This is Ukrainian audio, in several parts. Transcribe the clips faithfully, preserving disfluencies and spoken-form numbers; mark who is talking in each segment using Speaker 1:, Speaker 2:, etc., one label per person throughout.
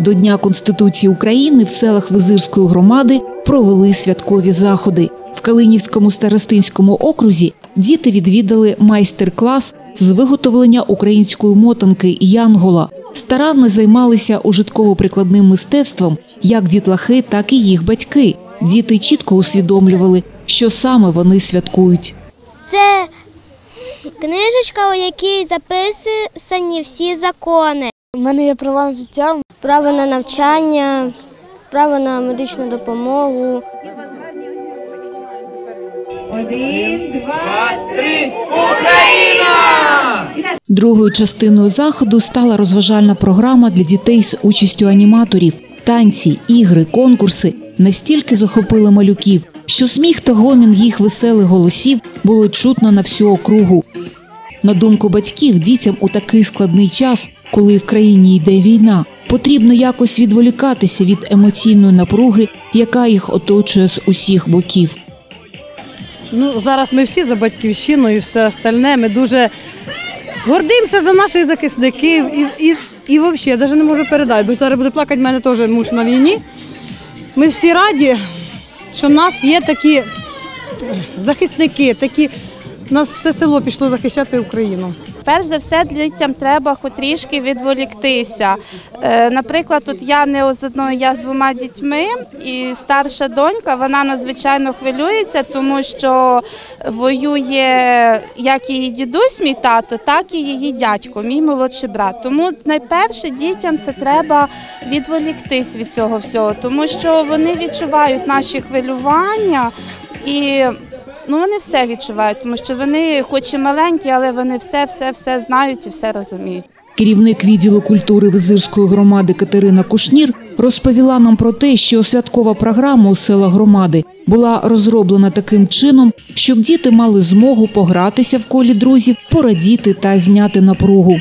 Speaker 1: До Дня Конституції України в селах Визирської громади провели святкові заходи. В Калинівському старостинському окрузі діти відвідали майстер-клас з виготовлення української мотанки «Янгола». Старанно займалися ужитково-прикладним мистецтвом як дітлахи, так і їх батьки. Діти чітко усвідомлювали, що саме вони святкують.
Speaker 2: Це книжечка, у якій записані всі закони.
Speaker 3: У мене є права на життя,
Speaker 2: право на навчання, право на медичну допомогу.
Speaker 4: Один, два, три, Україна!
Speaker 1: Другою частиною заходу стала розважальна програма для дітей з участю аніматорів. Танці, ігри, конкурси настільки захопили малюків, що сміх та гомін їх веселих голосів було чутно на всю округу. На думку батьків, дітям у такий складний час, коли в країні йде війна, потрібно якось відволікатися від емоційної напруги, яка їх оточує з усіх боків.
Speaker 5: Ну, зараз ми всі за батьківщину і все остальне. Ми дуже гордимося за наших захисників. І, і, і взагалі, я навіть не можу передати, бо зараз буде плакати, в мене теж муж на війні. Ми всі раді, що в нас є такі захисники, такі, у нас все село пішло захищати Україну.
Speaker 6: Перш за все, дітям треба хоч трішки відволіктися. Наприклад, тут я не з одною, я з двома дітьми, і старша донька, вона надзвичайно хвилюється, тому що воює як її дідусь, мій тато, так і її дядько, мій молодший брат. Тому найперше дітям це треба відволіктись від цього всього, тому що вони відчувають наші хвилювання і Ну, вони все відчувають, тому що вони хоч і маленькі, але вони все-все-все знають і все розуміють.
Speaker 1: Керівник відділу культури Визирської громади Катерина Кушнір розповіла нам про те, що святкова програма у селах громади була розроблена таким чином, щоб діти мали змогу погратися в колі друзів, порадіти та зняти напругу.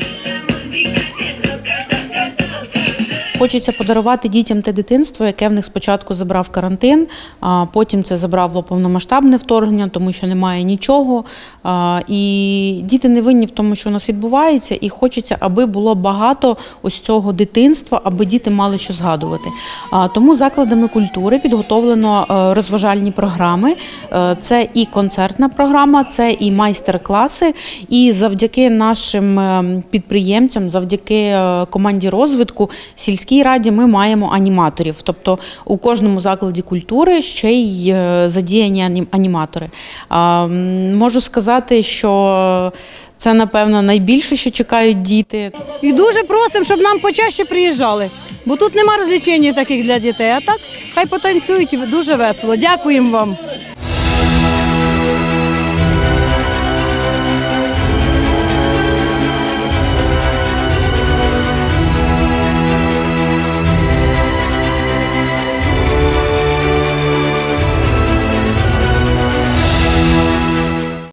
Speaker 7: Хочеться подарувати дітям те дитинство, яке в них спочатку забрав карантин, а потім це забрало повномасштабне вторгнення, тому що немає нічого. І діти не винні в тому, що у нас відбувається, і хочеться, аби було багато ось цього дитинства, аби діти мали що згадувати. Тому закладами культури підготовлено розважальні програми. Це і концертна програма, це і майстер-класи. І завдяки нашим підприємцям, завдяки команді розвитку сільській раді ми маємо аніматорів. Тобто у кожному закладі культури ще й задіяні аніматори. Можу сказати, що це, напевно, найбільше, що чекають діти.
Speaker 5: І дуже просимо, щоб нам почаще приїжджали, бо тут немає розвлечень таких для дітей. А так, хай потанцюють, дуже весело. Дякуємо вам.